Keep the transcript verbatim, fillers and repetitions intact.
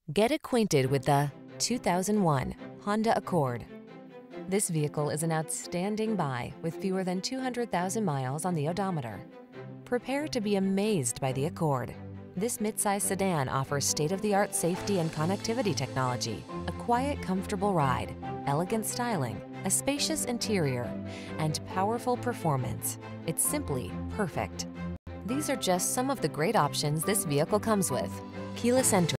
Get acquainted with the two thousand one Honda Accord. This vehicle is an outstanding buy with fewer than two hundred thousand miles on the odometer. Prepare to be amazed by the Accord. This midsize sedan offers state-of-the-art safety and connectivity technology, a quiet, comfortable ride, elegant styling, a spacious interior, and powerful performance. It's simply perfect. These are just some of the great options this vehicle comes with: keyless entry,